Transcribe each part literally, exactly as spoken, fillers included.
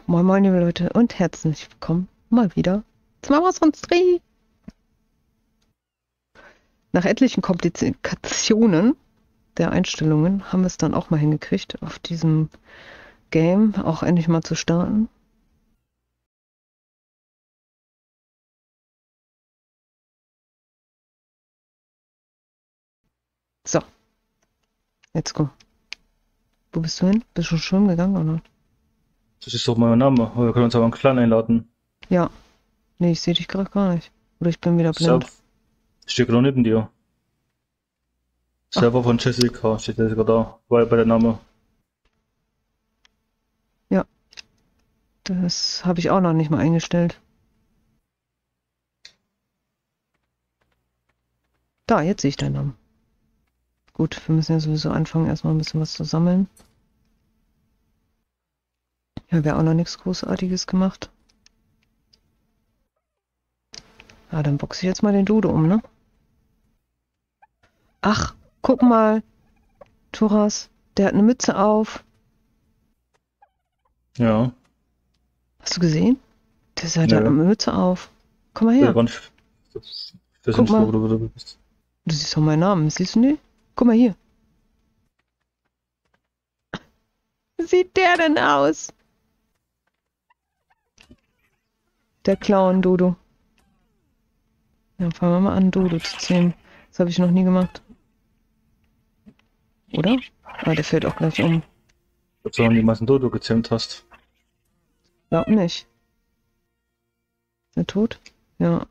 Moin moin liebe Leute und herzlich willkommen mal wieder zum Amazon Stream. Nach etlichen Komplikationen der Einstellungen haben wir es dann auch mal hingekriegt, auf diesem Game auch endlich mal zu starten. So, let's go. Wo bist du hin? Bist du schon schwimmen gegangen oder? Das ist doch mein Name. Wir können uns aber einen Clan einladen. Ja, nee, ich sehe dich gerade gar nicht. Oder ich bin wieder blind. Serv steht genau neben dir. Ach, Server von Jessica steht da sogar da. War bei der Name. ja, das habe ich auch noch nicht mal eingestellt. Da, jetzt sehe ich deinen Namen. Gut, wir müssen ja sowieso anfangen, erstmal ein bisschen was zu sammeln. Ich habe ja auch noch nichts Großartiges gemacht. Ah, dann boxe ich jetzt mal den Dodo um, ne? Ach, guck mal, Thoras, der hat eine Mütze auf. Ja. Hast du gesehen? Der hat eine Nö. Mütze auf. Komm mal Ich weiß her. gar nicht. Das, ich weiß Guck nicht, mal. wo du, wo du bist. Du siehst doch meinen Namen. Siehst du nicht? Guck mal hier. Wie sieht der denn aus? Der Clown Dodo. Ja, fangen wir mal an, Dodo zu zähmen. Das habe ich noch nie gemacht. Oder? Ah, der fällt auch gleich um. Ob du noch niemals einen Dodo gezähmt hast. Glaub nicht. Ist er tot? Ja.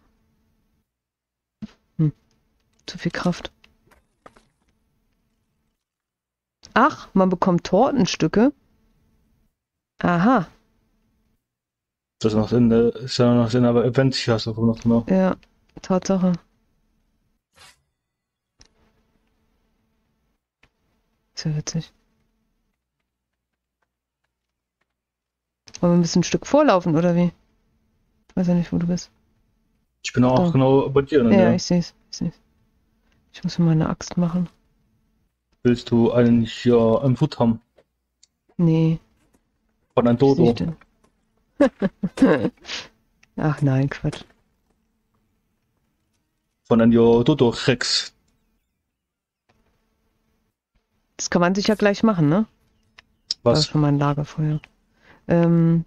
Hm. Zu viel Kraft. Ach, man bekommt Tortenstücke. Aha. Das macht Sinn, ne? Ist ja noch Sinn, aber Event hier hast du noch drin. Ja, Tatsache. Ist ja witzig. Wollen wir ein bisschen ein Stück vorlaufen, oder wie? Ich weiß ja nicht, wo du bist. Ich bin auch Da. genau bei dir, Ja, ne? ich seh's. Ich seh's. Ich muss mir mal eine Axt machen. Willst du einen hier im Hut haben? Nee, Von einem wie sehe ich Dodo. denn? Ach nein, Quatsch. Von einem Dodo Rex. Das kann man sich ja gleich machen, ne? War Was? schon mal ein Lagerfeuer. Ähm,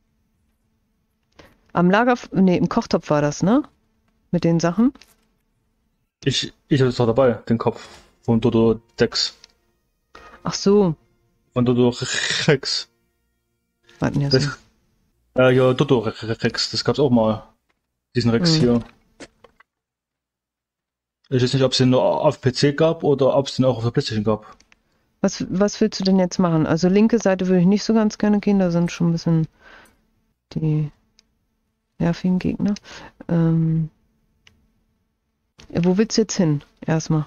am Lager... Nee, im Kochtopf war das, ne? Mit den Sachen. Ich, ich habe es doch dabei, den Kopf von Dodo Dex. Ach so. Von Dodo Rex. Warten ja so. Das, äh, ja, Dodo Rex, das gab's auch mal. Diesen Rex Hm. hier. Ich weiß nicht, ob es den nur auf P C gab oder ob es den auch auf der PlayStation gab. Was, was willst du denn jetzt machen? Also linke Seite würde ich nicht so ganz gerne gehen. Da sind schon ein bisschen die nervigen Gegner. Ähm, ja, wo willst du jetzt hin? Erstmal.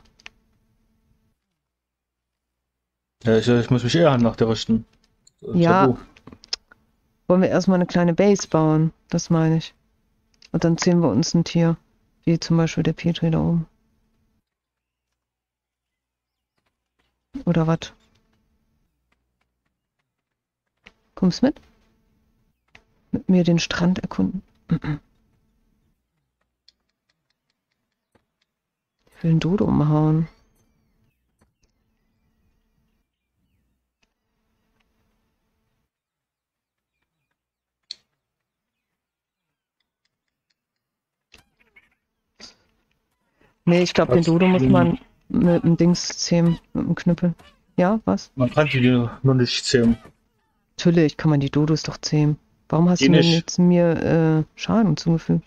Ja, ich, ich muss mich eher nach der richten. Sag Ja, du. wollen wir erstmal eine kleine Base bauen. Das meine ich. Und dann zähmen wir uns ein Tier. Wie zum Beispiel der Petri da oben. Oder was? Kommst mit? Mit mir den Strand erkunden? Ich will einen Dodo umhauen. Nee, ich glaube, den Was? Dodo muss man mit dem Dings zähmen. Mit dem Knüppel. Ja, was? Man kann die nur nicht zähmen. Natürlich kann man die Dodos doch zähmen. Warum hast Die du denn nicht. jetzt mir äh, Schaden zugefügt?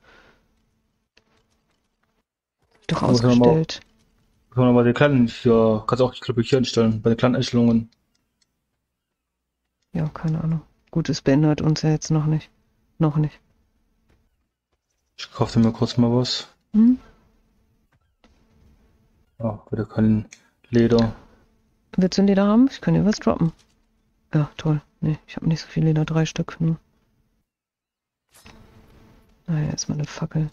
Doch Muss man mal, ausgestellt. muss man mal die kleinen hier, kannst auch die Klippe hier einstellen, bei den kleinen Einstellungen. Ja, keine Ahnung. Gut, es behindert uns ja jetzt noch nicht. Noch nicht. Ich kaufte mir kurz mal was. Hm? Ah, wieder kein Leder. Willst du ein Leder haben? Ich kann dir was droppen. Ja, toll. Nee, ich habe nicht so viel Leder. Drei Stück nur. Naja, erstmal eine Fackel.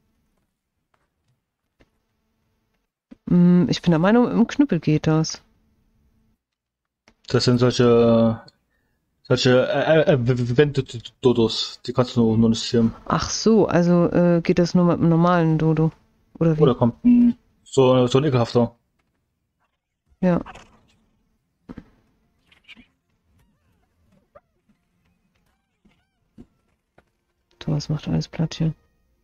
Hm, ich bin der Meinung, im Knüppel geht das. Das sind solche, Solche äh, äh, Event-Dodos, die kannst du nur nicht sehen. Ach so, also äh, geht das nur mit einem normalen Dodo? Oder wie? Oder kommt ein, so, so ein ekelhafter. Ja. Thomas macht alles platt hier.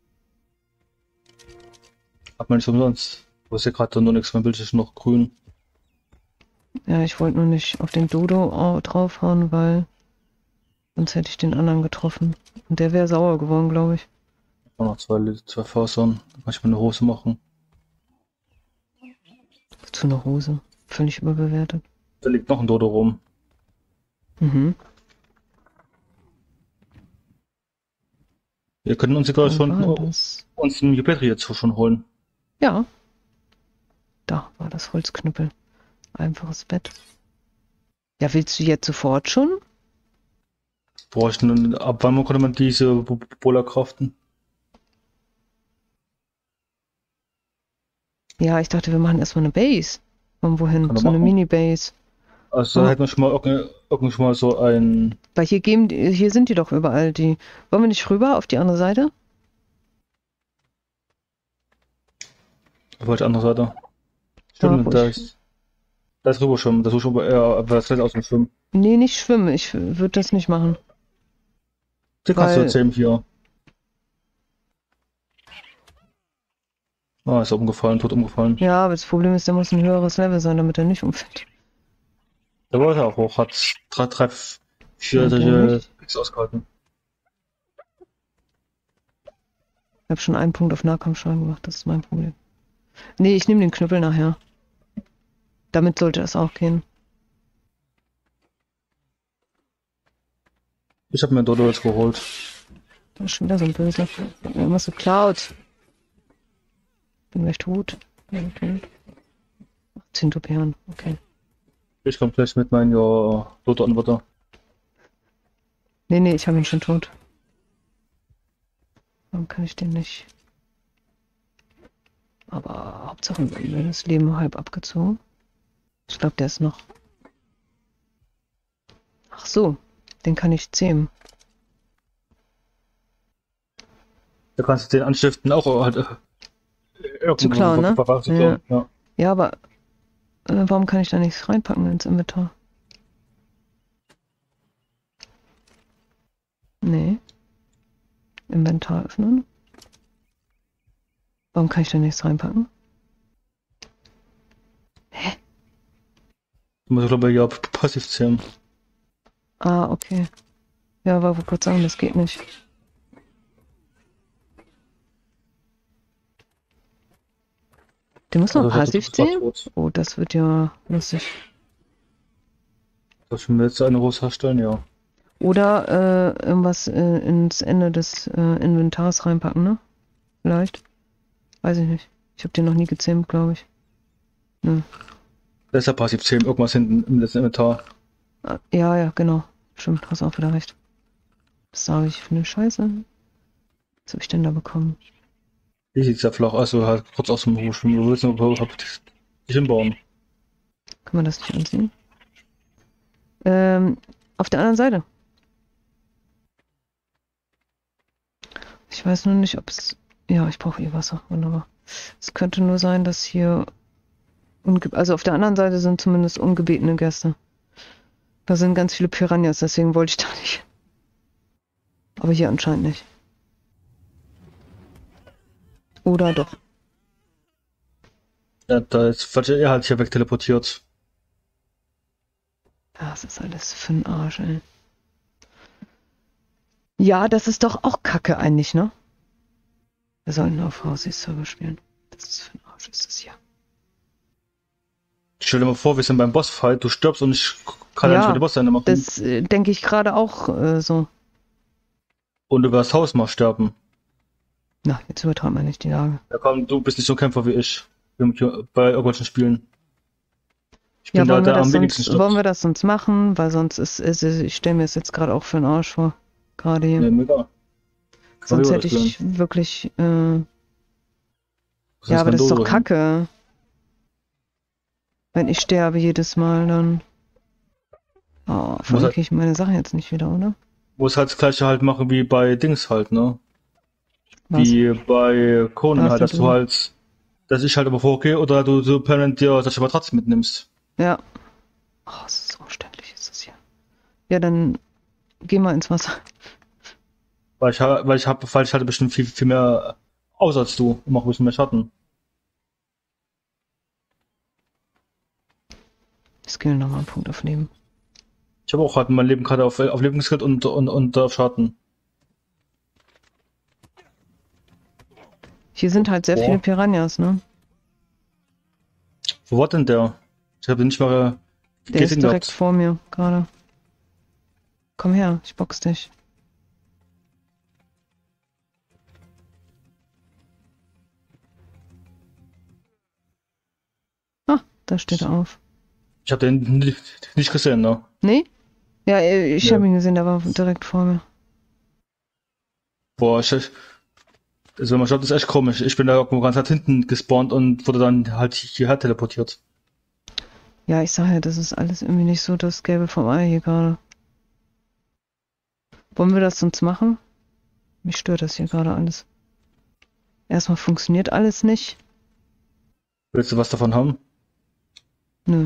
Hat man nicht umsonst. Du hast ja gerade nur nichts, mein Bild ist noch grün. Ja, ich wollte nur nicht auf den Dodo au- draufhauen, weil sonst hätte ich den anderen getroffen. Und der wäre sauer geworden, glaube ich. Noch noch zwei, zwei Fasern. Da kann ich mal eine Hose machen. Zu einer Hose. Völlig überbewertet. Da liegt noch ein Dodo rum. Mhm. Wir können uns sogar Wo schon war äh, das? uns einen Jupiter jetzt schon holen. Ja, da war das Holzknüppel. Einfaches Bett. Ja, willst du jetzt sofort schon? Bräuchten, ab wann konnte man diese Bola craften? Ja, ich dachte, wir machen erstmal eine Base. Irgendwo hin, Kann man so eine machen. Mini-Base. Also Oh. da hätten wir schon mal irgend, irgend schon mal so ein. Weil hier geben, die- hier sind die doch überall, die. Wollen wir nicht rüber auf die andere Seite? Auf die andere Seite. Ja, Stimmt, wo da ich- ist. Da ist rüber schwimmen. Das ist schon eher, aber das lässt aus dem Schwimmen. Nee, nicht schwimmen. Ich würde das nicht machen. Den kannst du Weil- erzählen hier. Ah, ist umgefallen, tot umgefallen. Ja, aber das Problem ist, der muss ein höheres Level sein, damit er nicht umfällt. Der wollte auch hoch, hat drei, drei, vier Ja, der solche nicht. Picks ausgehalten. Ich habe schon einen Punkt auf Nahkampfschaden gemacht, das ist mein Problem. Nee, ich nehme den Knüppel nachher. Damit sollte das auch gehen. Ich habe mir Dodo jetzt geholt. Da ist schon wieder so ein Böser. Hat mir irgendwas geklaut. Bin gleich tot. Ja, okay. zehn Topian, okay. Ich komme gleich mit meinem ja, Dodo-Anwärter. Nee, nee, ich habe ihn schon tot. Warum kann ich den nicht? Aber Hauptsache, mir das Leben halb abgezogen. Ich glaube, der ist noch. Ach so, den kann ich zähmen. Da kannst du den anstiften, auch halt. Äh, irgendwo Zu klauen, ne? was- was zu klauen, ja. Ja, aber äh, warum kann ich da nichts reinpacken ins Inventar? Nee. Inventar öffnen. Warum kann ich da nichts reinpacken? Du musst, glaube ich, ja p- passiv zählen. Ah, okay. Ja, aber wollte gerade sagen, das geht nicht. Der muss noch Also, das- passiv das war zählen? tot. Oh, das wird ja lustig. Soll ich mir jetzt eine Hose herstellen? Ja. Oder äh, irgendwas äh, ins Ende des äh, Inventars reinpacken, ne? Vielleicht. Weiß ich nicht. Ich habe den noch nie gezähmt, glaube ich. Das ist ja passiv zählen, irgendwas hinten im letzten Inventar. Ah, ja, ja, genau. Stimmt, hast auch wieder recht. Was sage ich für eine Scheiße? Was habe ich denn da bekommen? Hier sieht's ja flach, also halt kurz aus dem Hoch schwimmen. Du willst nur überhaupt dich hinbauen. Kann man das nicht anziehen? Ähm, auf der anderen Seite. Ich weiß nur nicht, ob es... Ja, ich brauche eh Wasser. Wunderbar. Es könnte nur sein, dass hier... Unge also auf der anderen Seite sind zumindest ungebetene Gäste. Da sind ganz viele Piranhas, deswegen wollte ich da nicht. Aber hier anscheinend nicht. Oder doch. Ja, da ist, weil er halt hier wegteleportiert. Ja, das ist alles für den Arsch, ey. Ja, das ist doch auch Kacke eigentlich, ne? Wir sollten auf Hausi-Server spielen. Das ist für den Arsch, ist das hier. Stell dir mal vor, wir sind beim Bossfight, du stirbst und ich kann Ja, ja nicht mehr die Bossende machen. Das äh, denke ich gerade auch äh, so. Und über das Haus mal sterben. Na, jetzt übertreibt man nicht die Lage. Ja komm, du bist nicht so ein Kämpfer wie ich. Bei irgendwelchen Spielen. Ich Ja, bin da, wollen wir, der das am wenigsten sonst, wollen wir stirbt. das sonst machen? Weil sonst ist, ist ich stelle mir es jetzt gerade auch für den Arsch vor. Gerade hier. Nee, mega. Sonst wir hätte das ich wirklich. Äh, Was ja, aber mein das ist doch Dodo hin? Kacke. Wenn ich sterbe jedes Mal, dann. Oh, Muss halt, verlinke ich meine Sachen jetzt nicht wieder, oder? muss halt das gleiche halt machen wie bei Dings halt, ne? Was? Wie bei Conan halt, Dafür dass du du. halt, dass ich halt aber vorgehe oder du so permanent dir solche Matratzen mitnimmst. Ja. Oh, es ist so umständlich, ist das hier. Ja, dann geh mal ins Wasser. Weil ich, ha- weil ich habe, weil ich hatte bestimmt viel, viel mehr aus als du und mach ein bisschen mehr Schatten. Skill nochmal einen Punkt aufnehmen. Ich habe auch halt mein Leben gerade auf, auf Leben geskillt und, und, und auf Schatten. Hier sind halt sehr viele Boah. Piranhas, ne? Wo war denn der? Ich habe den nicht mal äh, Der ist gesehen direkt gehabt. vor mir gerade. Komm her, ich box dich. Ah, da steht er auf. Ich habe den nicht, nicht gesehen, ne? Nee? Ja, äh, ich Ja. habe ihn gesehen, der war direkt vor mir. Boah, ich, also wenn man schaut, ist echt komisch. Ich bin da irgendwo ganz weit hinten gespawnt und wurde dann halt hierher teleportiert. Ja, ich sage ja, das ist alles irgendwie nicht so das Gelbe vom Ei hier gerade. Wollen wir das sonst machen? Mich stört das hier gerade alles. Erstmal funktioniert alles nicht. Willst du was davon haben? Nö.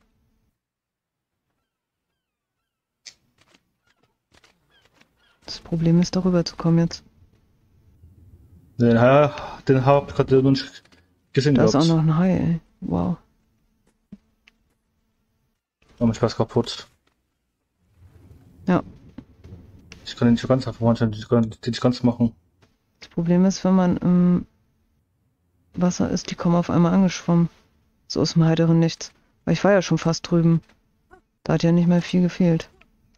Das Problem ist, darüber zu kommen jetzt. Den, ha- den habe ich gerade noch nicht gesehen Da ist auch noch gehabt. ein Hai, ey. Wow. Aber ich war's kaputt. Ja. Ich kann den nicht so ganz hervorstellen, ich kann den nicht ganz machen. Das Problem ist, wenn man im Wasser ist, die kommen auf einmal angeschwommen. So aus dem heiteren Nichts. Weil ich war ja schon fast drüben. Da hat ja nicht mehr viel gefehlt.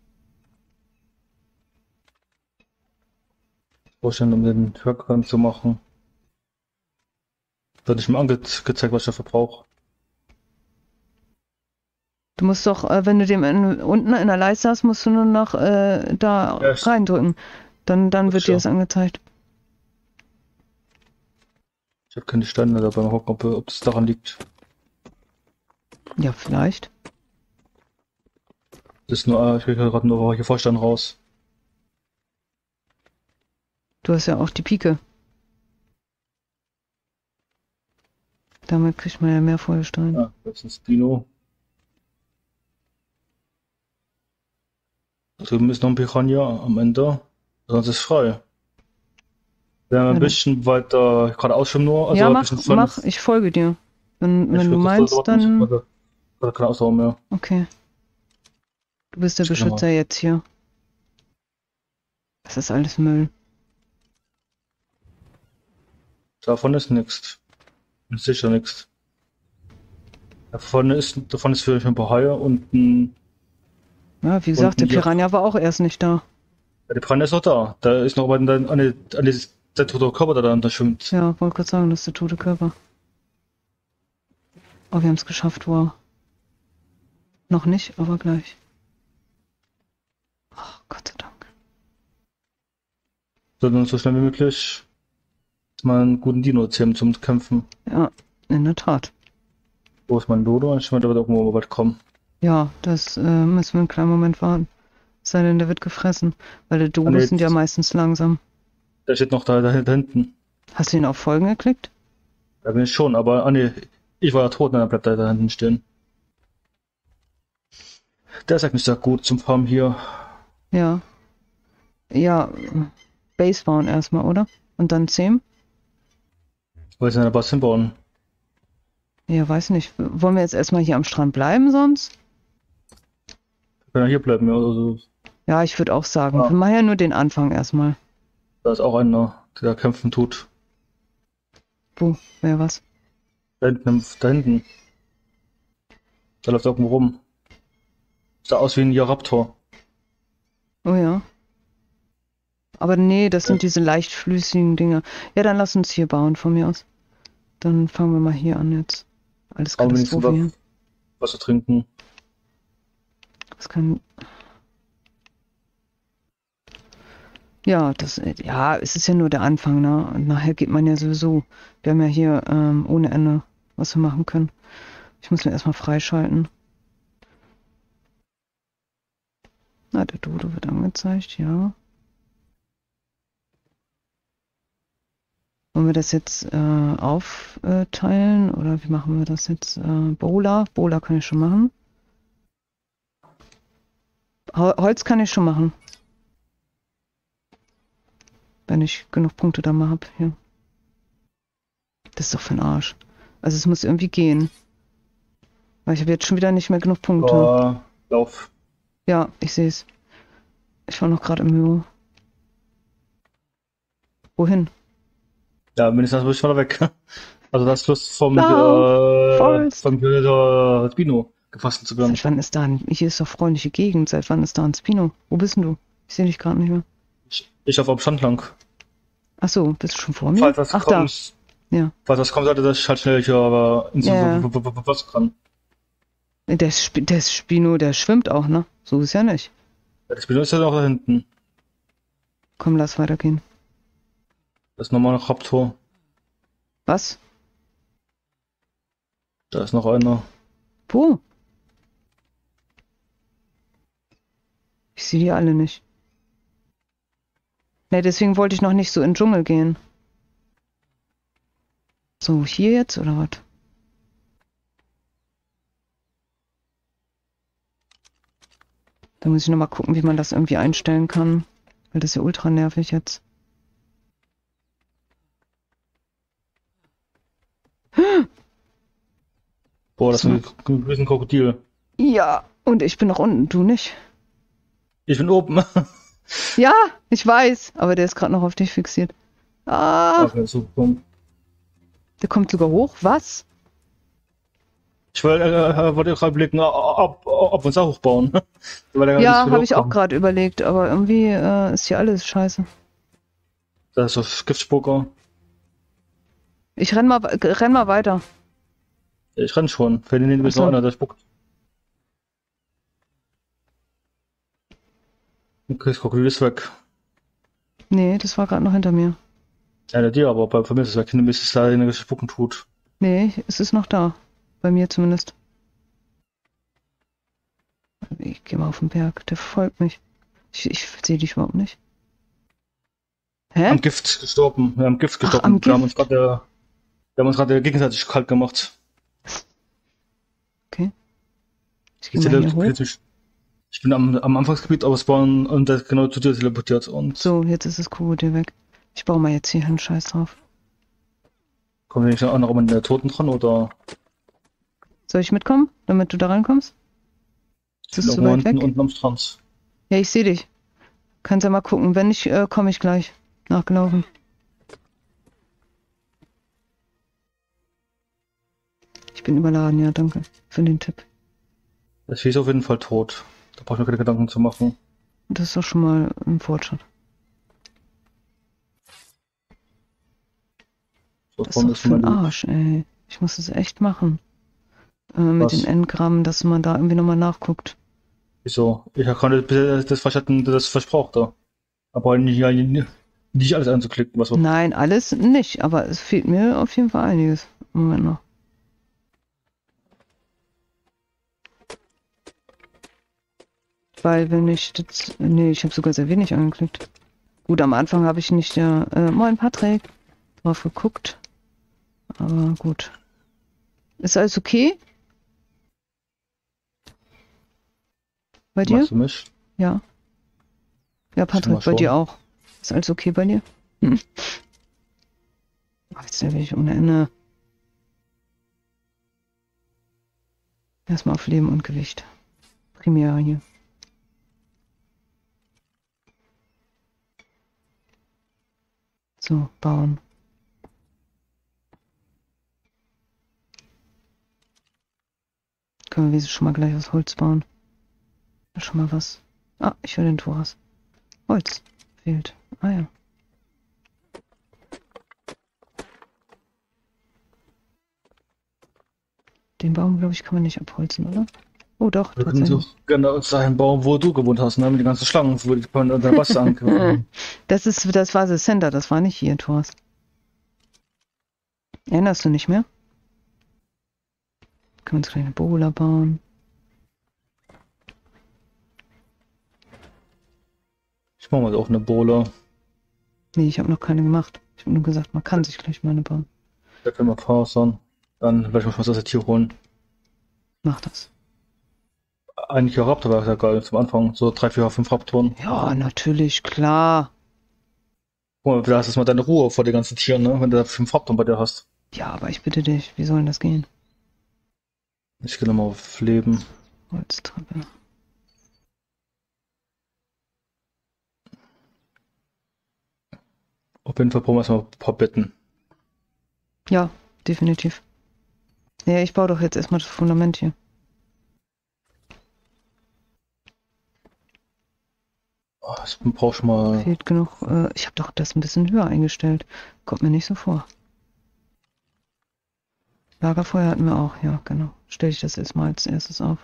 Vorstellen, um den Workaround zu machen. Wird nicht mal angezeigt, was ich dafür brauche. Du musst doch, äh, wenn du dem in, unten in der Leiste hast, musst du nur noch äh, da Ja, ich, reindrücken. Dann, dann wird dir ja. das angezeigt. Ich habe keine Steine dabei. Mal gucken, ob, ob das daran liegt. Ja, vielleicht. Das ist nur, äh, ich kriege gerade nur hier Vorstein raus. Du hast ja auch die Pike. Damit kriegt man ja mehr Feuerstein. Ja, das ist Dino. Da drüben ist noch ein Piranha am Ende. Sonst ist frei. Wir haben Ja, ein dann, bisschen weiter geradeaus schon nur, also ja ein mach, bisschen von. mach, ich folge dir. Wenn, Ich wenn du will kurz meinst, warten, ich hab dann. gerade gerade keinen Ausdauer mehr. Okay. Du bist der Ich kann mal. Beschützer jetzt hier. Das ist alles Müll. Davon ist nichts. Ist sicher nichts. Davon ist, davon ist vielleicht ein paar Haie und ein, Ja, wie und gesagt, ein der ja, Piranha war auch erst nicht da. der Piranha ist noch da. Da ist noch aber eine, eine, eine, der tote Körper, der da da schwimmt. Ja, wollte kurz sagen, das ist der tote Körper. Oh, wir haben es geschafft, wow. Noch nicht, aber gleich. Oh, Gott sei Dank. Sondern so schnell wie möglich mal einen guten Dino erzählen zum Kämpfen. Ja, in der Tat. Wo ist mein Dodo? Ich meine, der wird irgendwo mal bald kommen. Ja, das äh, müssen wir einen kleinen Moment warten. Es sei denn, der wird gefressen. Weil die Ah, Dodos nee, sind ja meistens langsam. der steht noch da, da, da hinten. Hast du ihn auf Folgen geklickt? Da bin ich schon, aber, ah nee, ich war ja tot, und dann bleibt er da hinten stehen. Der ist eigentlich sehr gut zum Farmen hier. Ja. Ja, Base bauen erstmal, oder? Und dann zähmen? Weil sie eine Bass hinbauen. Ja, weiß nicht. Wollen wir jetzt erstmal hier am Strand bleiben sonst? Wir können ja hier bleiben, ja. Also, Ja, ich würde auch sagen. ah, Wir machen ja nur den Anfang erstmal. da ist auch einer, der kämpfen tut. Wo? Wer was? Da hinten, da hinten. Da läuft irgendwo rum. Sah aus wie ein Jaraptor. Oh ja. Aber nee, das Ja. sind diese leicht flüssigen Dinge. Ja, dann lass uns hier bauen von mir aus. Dann fangen wir mal hier an jetzt. Alles Aber wenigstens Katastrophe hier. was, was zu trinken. Das kann. Ja, das, ja, es ist ja nur der Anfang, ne? Und nachher geht man ja sowieso. Wir haben ja hier ähm, ohne Ende, was wir machen können. Ich muss mir erstmal freischalten. Ah, der Dodo wird angezeigt, ja. Wollen wir das jetzt äh, aufteilen oder wie machen wir das jetzt? Äh, Bowler? Bowler kann ich schon machen. Hol- Holz kann ich schon machen. Wenn ich genug Punkte da mal habe. Hier. Das ist doch für den Arsch. Also es muss irgendwie gehen. Weil ich habe jetzt schon wieder nicht mehr genug Punkte. Oh, lauf. Ja, ich sehe es. Ich war noch gerade im Büro. Wohin? Ja, mindestens bin ich weiter weg. Also das Schluss vom, Lauf, äh, Forrest. vom äh, Spino gefasst zu werden. Seit wann ist da ein... Hier ist doch freundliche Gegend. Seit wann ist da ein Spino? Wo bist denn du? Ich sehe dich gerade nicht mehr. Ich, ich auf am Stand lang. Ach so, bist du schon vor mir? Falls das Ach, da. kommt, Ja. falls das kommt, sollte das halt schnell hier aber ins Ja. was kann. Der, Sp der Spino, der schwimmt auch, ne? So ist ja nicht. Das Spino ist ja noch da hinten. Komm, lass weitergehen. Das ist nochmal ein Haupttor. Was? Da ist noch einer. Wo? Ich sehe die alle nicht. Ne, deswegen wollte ich noch nicht so in den Dschungel gehen. So, hier jetzt oder was? Da muss ich nochmal gucken, wie man das irgendwie einstellen kann. Weil das ist ja ultra nervig jetzt. Boah, das ist ein, ein riesen Krokodil. Ja, und ich bin noch unten, du nicht. Ich bin oben. Ja, ich weiß, aber der ist gerade noch auf dich fixiert. Ah, Okay, super. der kommt sogar hoch. Was? Ich wollte, äh, wollte gerade blicken, ob, ob wir uns auch hochbauen. Weil der Ja, nicht habe ich auch hochkommt. gerade überlegt, aber irgendwie äh, ist hier alles scheiße. Das ist so Giftspucker. Ich renn mal, renn mal weiter. Ich renn schon. Für den ist Ach so. noch einer, der spuckt. Okay, das Krokodil ist weg. Nee, das war gerade noch hinter mir. Ja, der dir, aber bei, bei mir ist es weg. Nämlich ist es da, der spucken tut. Nee, es ist noch da. Bei mir zumindest. Ich gehe mal auf den Berg. Der verfolgt mich. Ich, ich sehe dich überhaupt nicht. Hä? Am Gift gestorben. Wir haben am Gift Ach, gestorben. am Wir haben Gift. uns gerade, wir haben uns gerade gegenseitig kalt gemacht. Okay. Ich Ich, gehe mal hier hoch. ich, ich bin am, am Anfangsgebiet ausbauen und der genau zu dir teleportiert und So, jetzt ist das Krokodil weg. Ich baue mal jetzt hier hin. Scheiß drauf. kommen wir nicht auch noch in der Toten dran oder Soll ich mitkommen, damit du da rankommst? ich Ist bin es zu irgendwo weit unten, weg? unten am Strand. Ja, ich sehe dich. Kannst ja mal gucken. Wenn nicht, äh, komme ich gleich. Nachgelaufen. Ich bin überladen, ja, danke für den Tipp. Das Vieh ist auf jeden Fall tot. Da brauche ich mir keine Gedanken zu machen. Das ist doch schon mal ein Fortschritt. So, Das ist vorne doch für mein den Loot. Arsch, ey. Ich muss das echt machen. Äh, mit Was? den Endgrammen, dass man da irgendwie nochmal nachguckt. Wieso? Ich kann das, das verstanden, das versprochen. Aber nicht, nicht, nicht alles anzuklicken, was wir. Nein, alles nicht, aber es fehlt mir auf jeden Fall einiges. Moment noch. Weil wenn ich das... Nee, ich habe sogar sehr wenig angeklickt. Gut, am Anfang habe ich nicht... Ja, äh, moin Patrick. Drauf geguckt. Aber gut. Ist alles okay? Bei dir? Machst du mich? Ja. Ja, Patrick, bei schon. dir auch. Ist alles okay bei dir? Hm. Ach, jetzt will ich ohne Ende. Erstmal auf Leben und Gewicht. Primär hier. So, bauen. Können wir wenigstens schon mal gleich aus Holz bauen. Da schon mal was. Ah, ich höre den Thoras. Holz. Fehlt. Ah ja. Den Baum, glaube ich, kann man nicht abholzen, oder? Oh doch, Wir können tatsächlich. so gerne aus dahin bauen, wo du gewohnt hast, ne? Mit den ganzen Schlangen, wo die man unter Bass angehört. Das ist, das war das Center, das war nicht hier, Thoras. Erinnerst du nicht mehr? Können wir uns gleich eine Bowler bauen. Ich mach mal auf eine Bohle. Nee, ich habe noch keine gemacht. Ich habe nur gesagt, man kann sich gleich mal eine bauen. Da können wir fasern. Dann werde ich mal was aus der Tür holen. Mach das. Eigentlich auch Raptor wäre ja geil zum Anfang. So drei, vier, fünf Raptoren. Ja, natürlich, klar. Guck mal, da hast du mal deine Ruhe vor den ganzen Tieren, ne? Wenn du da fünf Raptoren bei dir hast. Ja, aber ich bitte dich, wie soll denn das gehen? Ich gehe nochmal auf Leben. Holztreppe. Auf jeden Fall brauchen wir erstmal ein paar Betten. Ja, definitiv. Ja, ich baue doch jetzt erstmal das Fundament hier. Oh, ich brauche schon mal. Fehlt genug. Äh, ich habe doch das ein bisschen höher eingestellt. Kommt mir nicht so vor. Lagerfeuer hatten wir auch, ja, genau. Stelle ich das erstmal als erstes auf.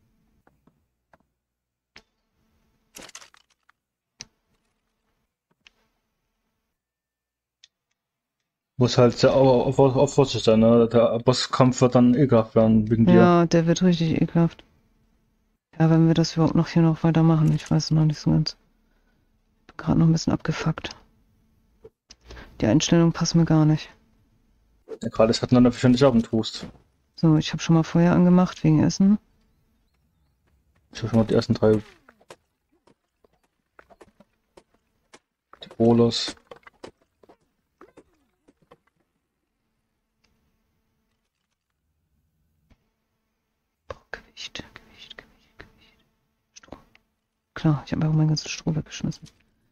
Muss halt sehr auf, auf, auf Vorsicht sein, ne? Der Bosskampf wird dann ekelhaft werden wegen dir. Ja, der wird richtig ekelhaft. Ja, wenn wir das überhaupt noch hier noch weitermachen, ich weiß noch nicht so ganz. Bin gerade noch ein bisschen abgefuckt. Die Einstellungen passen mir gar nicht. Ja, gerade ist halt dann wahrscheinlich auch ein Toast. So, ich habe schon mal Feuer angemacht wegen Essen. Ich habe schon mal die ersten drei. Die Bolas. Boah, Gewicht, Gewicht, Gewicht, Gewicht. Stroh. Klar, ich habe auch mein ganzes Stroh weggeschmissen.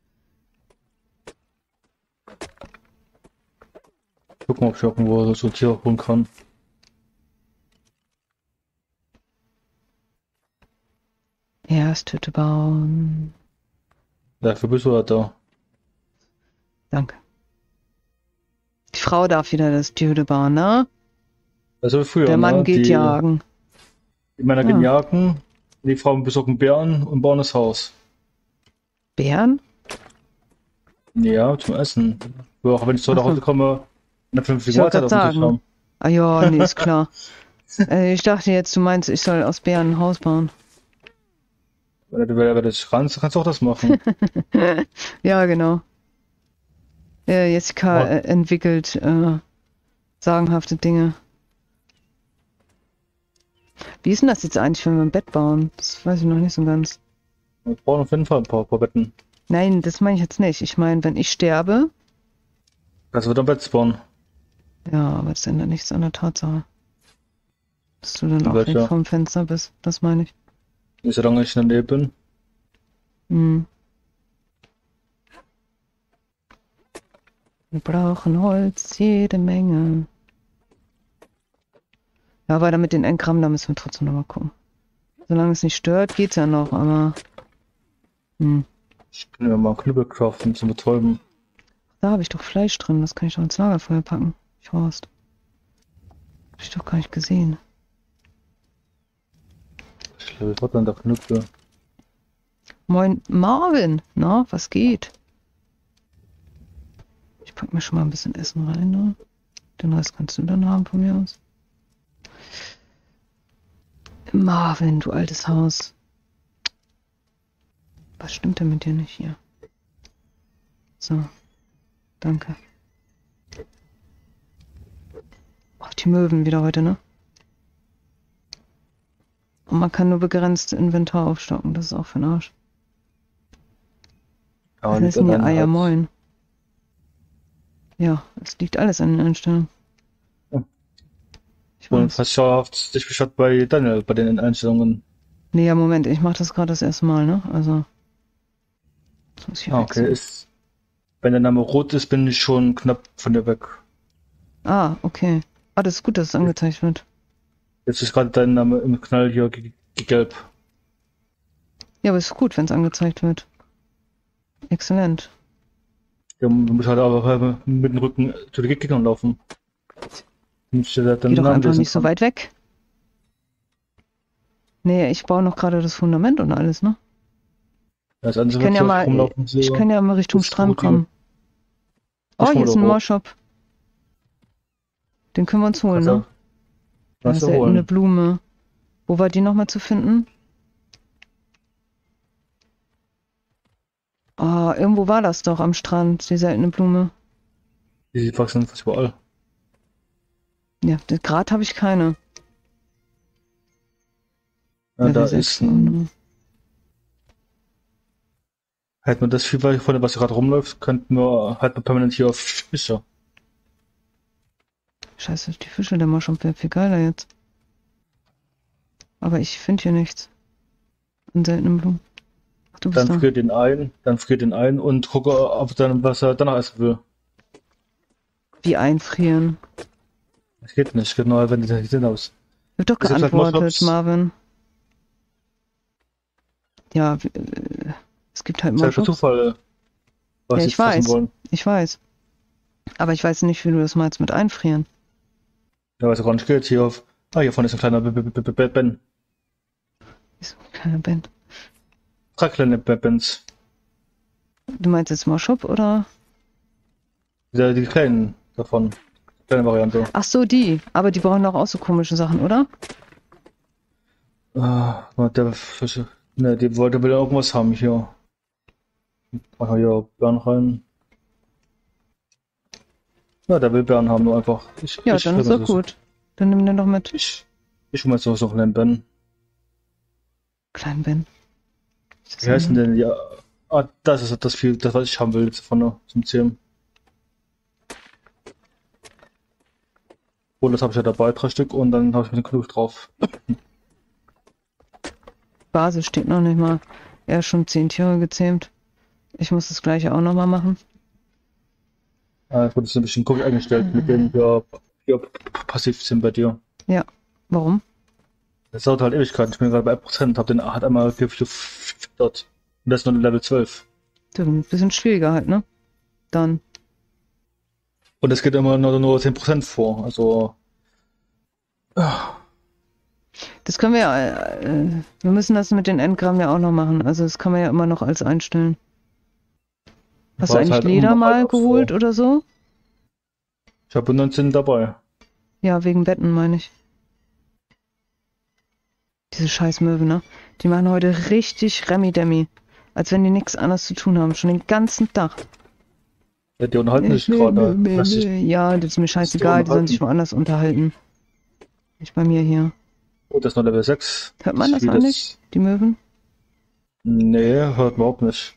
Guck mal, ob ich irgendwo so Tiere holen kann. Erst Hütte bauen. Dafür bist du halt da. Danke. Die Frau darf wieder das die Hütte bauen, ne? Also wie früher, Der Mann ne? geht Die, jagen. die Männer Ja. gehen jagen, die Frauen besorgen Bären und bauen das Haus. Bären? Ja, zum Essen. Aber auch wenn ich so nach Ach so. Hause komme, eine vernünftige Ich wollte Mahlzeit gerade auf dem Tisch sagen. haben. Ah ja, nee, ist klar. äh, ich dachte jetzt, du meinst, ich soll aus Bären ein Haus bauen. Wenn du, wenn du das kannst, kannst du auch das machen. Ja, genau. Äh, Jessica Ja. äh, entwickelt äh, sagenhafte Dinge. Wie ist denn das jetzt eigentlich, wenn wir ein Bett bauen? Das weiß ich noch nicht so ganz. Wir brauchen auf jeden Fall ein paar, paar Betten. Nein, das meine ich jetzt nicht. Ich meine, wenn ich sterbe, Kannst du wieder ein Bett spawnen. ja, aber das ändert nichts an der Tatsache. Dass du dann In auch weg welcher? vom Fenster bist. Das meine ich. Nicht solange ich in der Nähe bin. Hm. Wir brauchen Holz, jede Menge. Ja, weiter mit den Engramm, da müssen wir trotzdem noch mal gucken. Solange es nicht stört, geht's ja noch, aber... Hm. Ich kann mir mal einen Knüppel craften zum Betäuben. Da habe ich doch Fleisch drin, das kann ich doch ins Lagerfeuer packen. Ich Horst. Hab ich doch gar nicht gesehen. Ich glaube, ich hatte dann der Knüppel. Moin Marvin, na, was geht? Ich pack mir schon mal ein bisschen Essen rein, ne? Den Rest kannst du dann haben von mir aus. Marvin, du altes Haus. Was stimmt denn mit dir nicht hier? So. Danke. Ach, die Möwen wieder heute, ne? Und man kann nur begrenzt Inventar aufstocken, das ist auch für den Arsch. Aber Was liegt ist denn an hier deinen Eier Hals. moin? Ja, es liegt alles an den Einstellungen. Ja. Ich Und weiß. fast schauhaft dich geschaut bei Daniel, bei den Einstellungen. Nee, ja, Moment, ich mache das gerade das erste Mal, ne? Also. Das muss ich hier Ah, okay. wechseln. Ist, wenn der Name rot ist, bin ich schon knapp von dir weg. Ah, okay. Ah, das ist gut, dass es angezeigt wird. Jetzt ist gerade dein Name im Knall hier ge- ge- gelb. Ja, aber es ist gut, wenn es angezeigt wird. Exzellent. Ja, du musst halt aber mit dem Rücken zu den Gegnern laufen. Damit ich dir Geh deinen doch Namen einfach lesen nicht so kann. weit weg. Nee, ich baue noch gerade das Fundament und alles, ne? Das andere Ich kann wird ja so mal, rumlaufen, ich so. kann ja mal Richtung Das Strand Routine. kommen. Oh, Ich hier hol ist ein doch hoch. Moorshop. Den können wir uns holen, Kannst ne? du, kannst Ja, du seltene holen. Blume. Wo war die nochmal zu finden? Oh, irgendwo war das doch am Strand, die seltene Blume. Die wachsen fast überall. Ja, gerade habe ich keine. Ja, Level da sechs ist ein, nur. hätten wir das viel weiter vorne, was gerade rumläuft, könnten wir halt permanent hier auf Fische. Scheiße, die Fische, der war schon viel, viel geiler jetzt. Aber ich finde hier nichts. An seltenen Blumen. Ach, du bist Dann da. friert den ein, dann friert den ein und gucke, ob dann, was er danach essen will. Wie einfrieren. Das geht nicht, genau, wenn die nicht sind aus. Wird doch Es gibt halt geantwortet, Moschops, Marvin. Ja, w- äh, es gibt halt ist halt per Moschops. Zufall, was Ja, sie ich fressen weiß. wollen. Ich weiß. Aber ich weiß nicht, wie du das meinst mit einfrieren. Ja, weiß auch gar nicht geht. Hier auf, ah, hier vorne ist ein kleiner B- B- B- B- B- Ben. Ist ein kleiner Band. Drei kleine B- Bens. Du meinst jetzt Moschop oder? Die, die kleinen davon. Kleine Variante. Ach so, die. Aber die brauchen doch auch so komische Sachen, oder? Ah, der Fische. Ne, die wollte will irgendwas haben hier. Mach mal hier Bären rein. Ja, der will Bären haben, nur einfach. Ich, Ja, ich dann will ist mal doch so, gut. Dann nimm den doch mit. ich, ich will mal so, so einen Ben. Kleinen Ben. Ist das Wie heißt denn ein- denn? Ja, ah, das ist das viel, das was ich haben will jetzt von der, zum Zähmen. Und das habe ich ja dabei, drei Stück, und dann habe ich mit dem Knopf drauf. Basis steht noch nicht mal. Er ist schon zehn Tiere gezähmt. Ich muss das gleiche auch nochmal machen. Ah, es wurde so ein bisschen komisch eingestellt, mit denen wir hier passiv sind bei dir. Ja. Warum? Das dauert halt Ewigkeiten. Ich bin gerade bei ein Prozent, hab den hat einmal gefüttert. Und das ist nur Level zwölf. Das ist ein bisschen schwieriger halt, ne? Dann. Und es geht immer nur, nur zehn Prozent vor. Also, Das können wir ja, äh, wir müssen das mit den Endgramm ja auch noch machen. Also das kann man ja immer noch als einstellen. Hast du war es eigentlich halt Leder immer mal halt geholt vor. oder so? Ich habe neunzehn dabei. Ja, wegen Betten meine ich. Diese scheiß Möwen, ne? Die machen heute richtig Remi-Demi. Als wenn die nichts anderes zu tun haben. Schon den ganzen Tag. Ja, die unterhalten sich Meh, gerade. meh, meh, Lass dich- meh. Ja, das ist mir scheißegal. Die sollen sich woanders unterhalten. Nicht bei mir hier. Oh, das ist nur Level sechs. Hört man das Spiel eigentlich? Die Möwen? Nee, hört man überhaupt nicht.